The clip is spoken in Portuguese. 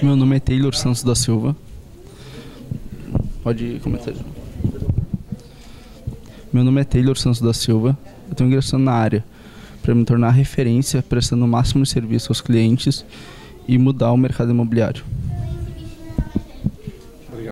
Meu nome é Taylor Santos da Silva. Pode começar. Meu nome é Taylor Santos da Silva. Eu estou ingressando na área para me tornar referência, prestando o máximo de serviço aos clientes e mudar o mercado imobiliário.